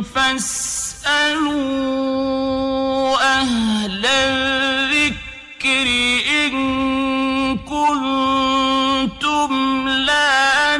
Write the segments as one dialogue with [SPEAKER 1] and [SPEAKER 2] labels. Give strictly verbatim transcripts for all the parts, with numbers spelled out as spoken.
[SPEAKER 1] فاسألوا أهل الذكر إن كنتم لا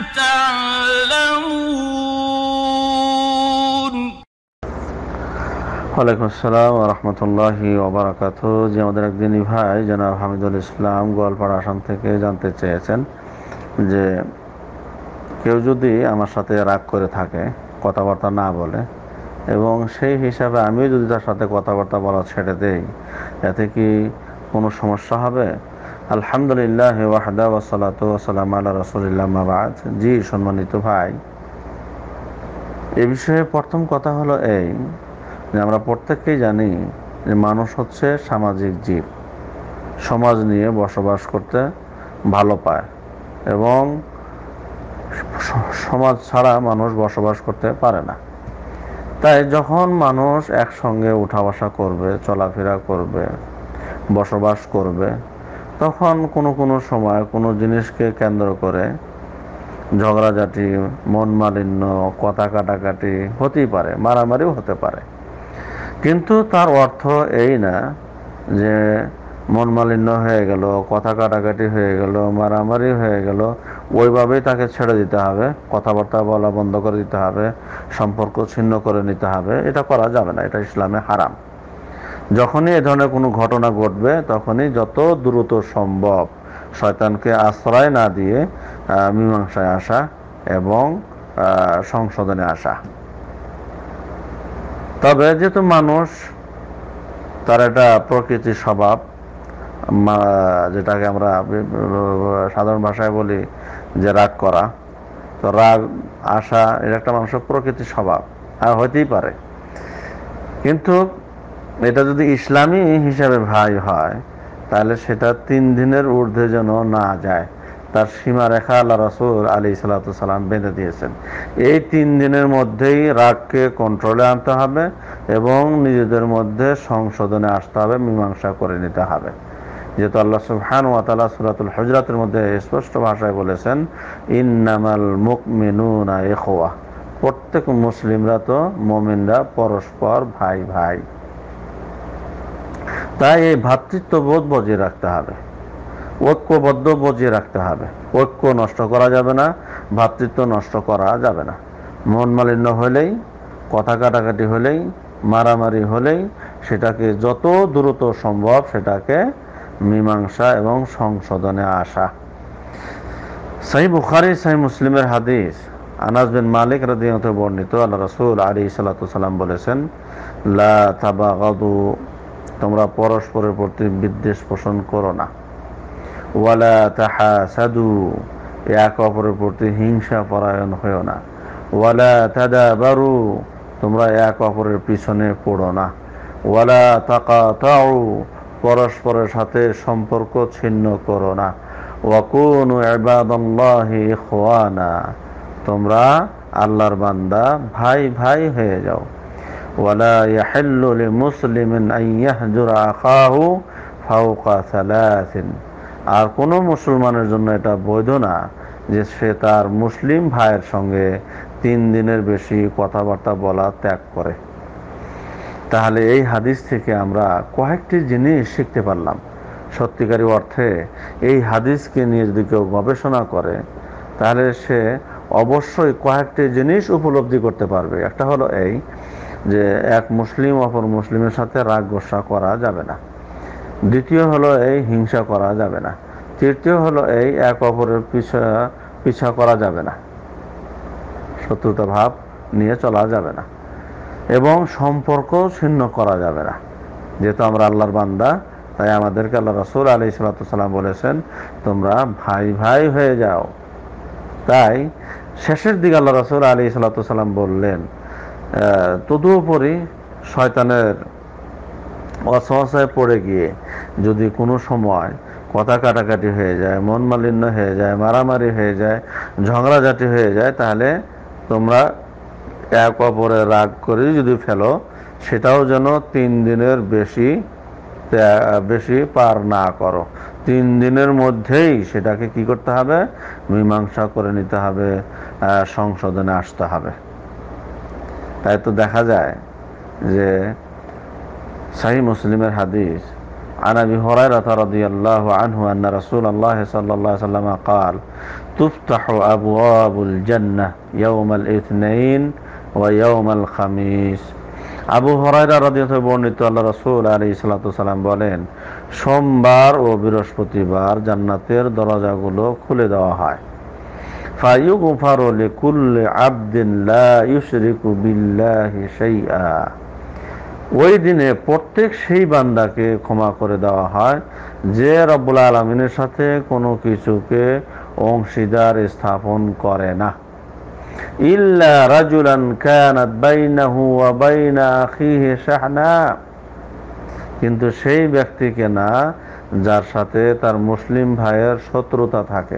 [SPEAKER 1] تعلمون
[SPEAKER 2] ওয়ালাইকুম আসসালাম ওয়া রাহমাতুল্লাহি ওয়া বারাকাতুহু। যে আমাদের একদিনই ভাই জনাব হামিদুল ইসলাম গোয়ালপাড়া আসাম থেকে জানতে চেয়েছেন যে কেউ যদি আমার সাথে রাগ করে থাকে, কথাবার্তা না বলে, এবং সেই হিসাবে আমিও যদি তার সাথে কথাবার্তা বলা ছেড়ে দেই, এতে কি কোনো সমস্যা হবে? আলহামদুলিল্লাহ ওয়াহদা ওয়াসসালাতু ওয়াসসালামু আলা রাসূলিল্লাহ মা বা'দ। জি সম্মানিত ভাই, এ বিষয়ে প্রথম কথা হলো এই যে আমরা প্রত্যেকেই জানি যে মানুষ হচ্ছে সামাজিক জীব, সমাজ নিয়ে বসবাস করতে ভালো পায় এবং সমাজ ছাড়া মানুষ বসবাস করতে পারে না। তাই যখন মানুষ একসঙ্গে উঠা বসা করবে, চলাফেরা করবে, বসবাস করবে, তখন কোনো কোনো সময় কোনো জিনিসকে কেন্দ্র করে ঝগড়াঝাটি, মন মালিন্য, কথা কাটাকাটি হতেই পারে, মারামারিও হতে পারে। কিন্তু তার অর্থ এই না যে মন মালিন্য হয়ে গেল, কথা কাটাকাটি হয়ে গেল, মারামারি হয়ে গেল, ওইভাবেই তাকে ছেড়ে দিতে হবে, কথাবার্তা বলা বন্ধ করে দিতে হবে, সম্পর্ক ছিন্ন করে নিতে হবে। এটা করা যাবে না, এটা ইসলামে হারাম। যখনই এ ধরনের কোনো ঘটনা ঘটবে তখনই যত দ্রুত সম্ভব শয়তানকে আশ্রয় না দিয়ে মীমাংসায় আসা এবং সংশোধনে আসা। তবে যেহেতু মানুষ তার একটা প্রকৃতির স্বভাব, যেটাকে আমরা সাধারণ ভাষায় বলি যে রাগ করা, তো রাগ আসা এটা একটা মানুষের প্রকৃতির স্বভাব, আর হইতেই পারে। কিন্তু এটা যদি ইসলামী হিসাবে ভাই হয়, তাহলে সেটা তিন দিনের ঊর্ধ্বে যেন না যায়, তার সীমারেখা আল্লাহ রাসূল আলাইহিস সালাতু ওয়াস সালাম বেঁধে দিয়েছেন। এই তিন দিনের মধ্যেই রাগকে কন্ট্রোলে আনতে হবে এবং নিজেদের মধ্যে সংশোধনে আসতে হবে, মীমাংসা করে নিতে হবে। যেহেতু আল্লাহ সুবহানাহু ওয়া তাআলা সূরাতুল হুজরাতের মধ্যে স্পষ্ট ভাষায় বলেছেন, ইন্নামাল মুমিনুনা ইখওয়া, প্রত্যেক মুসলিমরা তো মুমিনরা পরস্পর ভাই ভাই। তাই এই ভ্রাতৃত্ববোধ বজিয়ে রাখতে হবে, ঐক্যবদ্ধ বজিয়ে রাখতে হবে। ঐক্য নষ্ট করা যাবে না, ভ্রাতৃত্ব নষ্ট করা যাবে না। মন মালিন্য হলেই, কথা কাটাকাটি হলেই, মারামারি হলেই সেটাকে যত দ্রুত সম্ভব সেটাকে মীমাংসা এবং সংশোধনে আসা। সহিহ বুখারী সহিহ মুসলিমের হাদিস, আনাস বিন মালিক রাদিয়াল্লাহু আনহু বর্ণিত, আল্লাহ রাসূল আলাইহিস সালাতু ওয়াস সালাম বলেছেন, লা তাবাগাদু, তোমরা পরস্পরের প্রতি বিদ্বেষ পোষণ করো না। ওয়ালা তাহাসাদু, এক অপরের প্রতি হিংসা পরায়ণ হইও না। ওয়ালা তাদাবারু, তোমরা এক অপরের পিছনে পড়ো না। ওয়ালা তাকাতাউ, পরস্পরের সাথে সম্পর্ক ছিন্ন করো না। ওয়াকুনু ইবাদাল্লাহি ইখওয়ানা, তোমরা আল্লাহর বান্দা, ভাই ভাই হয়ে যাও। ওয়ালা ইয়াহিল্লু লিমুসলিমিন আন ইয়াহজুরা আখাহু ফাওকা সালাসিন, আর কোনো মুসলমানের জন্য এটা বৈধ না যে সে তার মুসলিম ভাইয়ের সঙ্গে তিন দিনের বেশি কথাবার্তা বলা ত্যাগ করে। তাহলে এই হাদিস থেকে আমরা কয়েকটি জিনিস শিখতে পারলাম। সত্যিকারী অর্থে এই হাদিসকে নিয়ে যদি কেউ গবেষণা করে, তাহলে সে অবশ্যই কয়েকটি জিনিস উপলব্ধি করতে পারবে। একটা হলো এই যে এক মুসলিম অপর মুসলিমের সাথে রাগ গোসা করা যাবে না। দ্বিতীয় হলো এই হিংসা করা যাবে না। তৃতীয় হলো এই এক অপরের পিছা পিছা করা যাবে না, শত্রুতা ভাব নিয়ে চলা যাবে না, এবং সম্পর্ক ছিন্ন করা যাবে না। যেহেতু আমরা আল্লাহর বান্দা, তাই আমাদেরকে আল্লাহ রাসূল আলাইহিস সালাতু ওয়াস সালাম বলেছেন, তোমরা ভাই ভাই হয়ে যাও। তাই শেষের দিকে আল্লাহ রাসূল আলাইহিস সালাতু ওয়াস সালাম বললেন, তদুপরি শয়তানের ওয়াসওয়াসায় পড়ে গিয়ে যদি কোনো সময় কথা কাটাকাটি হয়ে যায়, মন মালিন্য হয়ে যায়, মারামারি হয়ে যায়, ঝগড়াঝাটি হয়ে যায়, তাহলে তোমরা এক অপরে রাগ করে যদি ফেলো, সেটাও যেন তিন দিনের বেশি বেশি পার না করো। তিন দিনের মধ্যেই সেটাকে কি করতে হবে? মীমাংসা করে নিতে হবে, সংশোধনে আসতে হবে। তাই তো দেখা যায় যে সহিহ মুসলিমের হাদিস عن أبي هريرة رضي الله عنه أن رسول الله صلى الله عليه وسلم قال تفتح أبواب الجنة يوم الاثنين ويوم الخميس আবু হুরায়রা রাদিয়াল্লাহু আনহু বর্ণিত আল্লাহ রাসূল আলাইহিস সালাতু ওয়াসালাম বলেন, সোমবার ও বৃহস্পতিবার জান্নাতের দরজাগুলো খুলে দেওয়া হয়। ফায়ুগফারু লিকুল্লি আবদিন লা ইউশরিকু বিল্লাহি শাইআ, ওই দিনে প্রত্যেক সেই বান্দাকে ক্ষমা করে দেওয়া হয় যে রব্বুল আলামিনের সাথে কোনো কিছুকে অংশীদার স্থাপন করে না। ইল্লা রাজুলান কানাত বাইনাহু ওয়া বাইনা আখিহি শাহনা, কিন্তু সেই ব্যক্তিকে না যার সাথে তার মুসলিম ভাইয়ের শত্রুতা থাকে।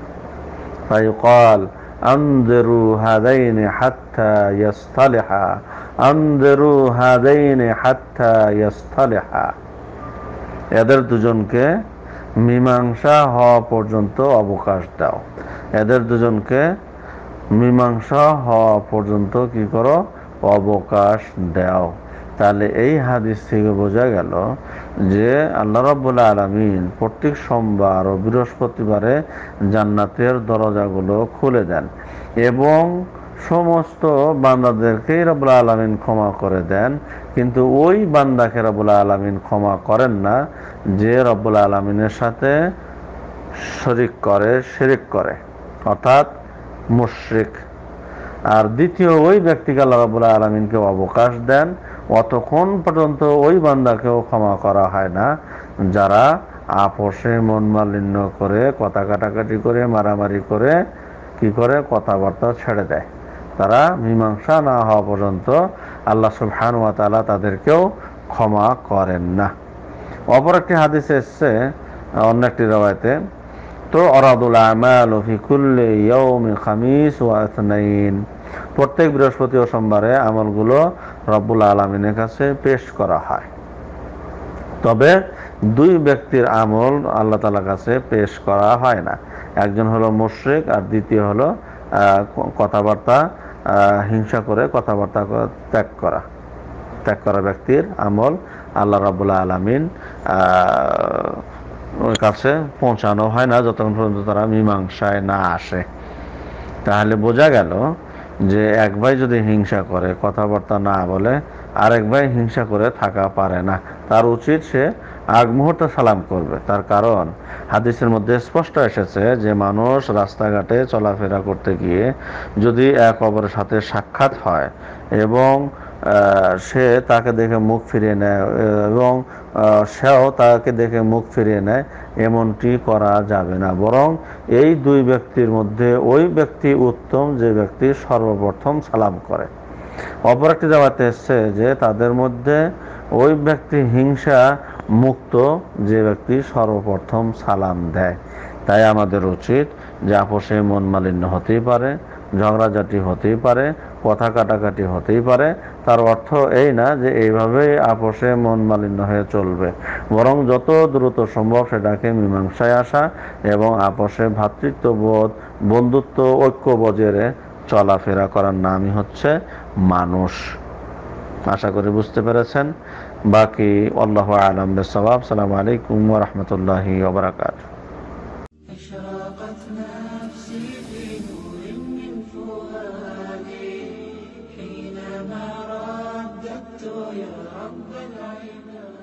[SPEAKER 2] ফায়ুকাল আনযিরু হাদাইনি হাত্তা ইয়াসতালিহা, আনযিরু হাদাইনি হাত্তা ইয়াসতালিহা, এদের দুজনকে মীমাংসা হওয়া পর্যন্ত অবকাশ দাও, এদের দুজনকে মীমাংসা হওয়া পর্যন্ত কি করো, অবকাশ দাও। তাহলে এই হাদিস থেকে বোঝা গেল যে আল্লাহ রাব্বুল আলামিন প্রত্যেক সোমবার ও বৃহস্পতিবারে জান্নাতের দরজাগুলো খুলে দেন এবং সমস্ত বান্দাদেরকেই রব্বুল আলামিন ক্ষমা করে দেন, কিন্তু ওই বান্দাকে রব্বুল আলামিন ক্ষমা করেন না যে রব্বুল আলামিনের সাথে শরীক করে, শিরক করে, অর্থাৎ মুশরিক। আর দ্বিতীয় ওই ব্যক্তিকে আল্লাহ রাব্বুল আলামিনকে অবকাশ দেন অতক্ষণ পর্যন্ত ওই বান্দাকেও ক্ষমা করা হয় না যারা আপোষে মন মালিন্য করে, কথা কাটাকাটি করে, মারামারি করে, কি করে, কথাবার্তা ছেড়ে দেয়। তারা মীমাংসা না হওয়া পর্যন্ত আল্লাহ সুবহানাহু ওয়া তাআলা তাদেরকেও ক্ষমা করেন না। অপর একটি হাদিসে এসেছে, অন্য একটি রওয়ায়াতে, তো অরাদুল আমাল ফি কুল্লি ইয়াউমি খামিস ওয়া ইসনাইন, প্রত্যেক বৃহস্পতি ও সোমবারে আমলগুলো রব্বুল আলামিনের কাছে পেশ করা হয়। তবে দুই ব্যক্তির আমল আল্লাহ তাআলার কাছে পেশ করা হয় না, একজন হলো মুশরিক আর দ্বিতীয় হলো কথাবার্তা হিংসা করে কথাবার্তা ত্যাগ করা ত্যাগ করা ব্যক্তির আমল আল্লাহ রাব্বুল আলামিন ওর কাছে পৌঁছানো হয় না যতক্ষণ পর্যন্ত তারা মীমাংসায় না আসে। তাহলে বোঝা গেল যে এক ভাই যদি হিংসা করে, কথাবার্তা না বলে, আরেক ভাই হিংসা করে থাকা পারে না, তার উচিত সে আগ মুহূর্তে সালাম করবে। তার কারণ হাদিসের মধ্যে স্পষ্ট এসেছে যে মানুষ রাস্তাঘাটে চলাফেরা করতে গিয়ে যদি এক অপরের সাথে সাক্ষাৎ হয় এবং সে তাকে দেখে মুখ ফিরিয়ে নেয় এবং সেও তাকে দেখে মুখ ফিরিয়ে নেয়, এমনটি করা যাবে না, বরং এই দুই ব্যক্তির মধ্যে ওই ব্যক্তি উত্তম যে ব্যক্তি সর্বপ্রথম সালাম করে। অপর একটি জায়গাতে এসছে যে তাদের মধ্যে ওই ব্যক্তি হিংসা মুক্ত যে ব্যক্তি সর্বপ্রথম সালাম দেয়। তাই আমাদের উচিত যে আপোষে মন মালিন্য হতেই পারে, ঝগড়াঝাটি হতেই পারে, কথা কাটাকাটি হতেই পারে, তার অর্থ এই না যে এইভাবেই আপোষে মন মালিন্য হয়ে চলবে, বরং যত দ্রুত সম্ভব সেটাকে মীমাংসায় আসা এবং আপোষে ভ্রাতৃত্ববোধ, বন্ধুত্ব, ঐক্য বজায় চলাফেরা করার নামই হচ্ছে মানুষ। আশা করি বুঝতে পেরেছেন। বাকি আল্লাহু আ'লাম বিস-সাওয়াব। আসসালামু আলাইকুম ওয়া রাহমাতুল্লাহি ওয়া বারাকাতুহু।
[SPEAKER 3] أشرقت نفسي في نور من فؤادي حينما رددت يا رب العباد.